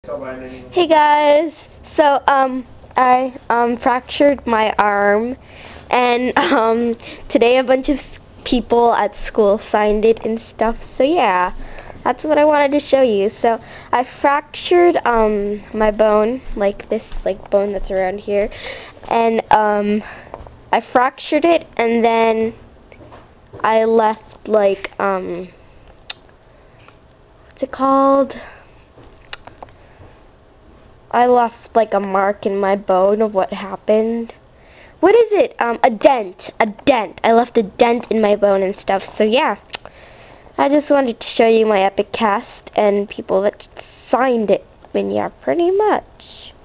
Hey guys, so I fractured my arm, and today a bunch of people at school signed it and stuff. So yeah, that's what I wanted to show you. So I fractured my bone, like this bone that's around here, and I fractured it, and then I left what's it called? I left like a mark in my bone of what happened. What is it? A dent. A dent. I left a dent in my bone and stuff. So yeah, I just wanted to show you my epic cast and people that signed it. And yeah, pretty much.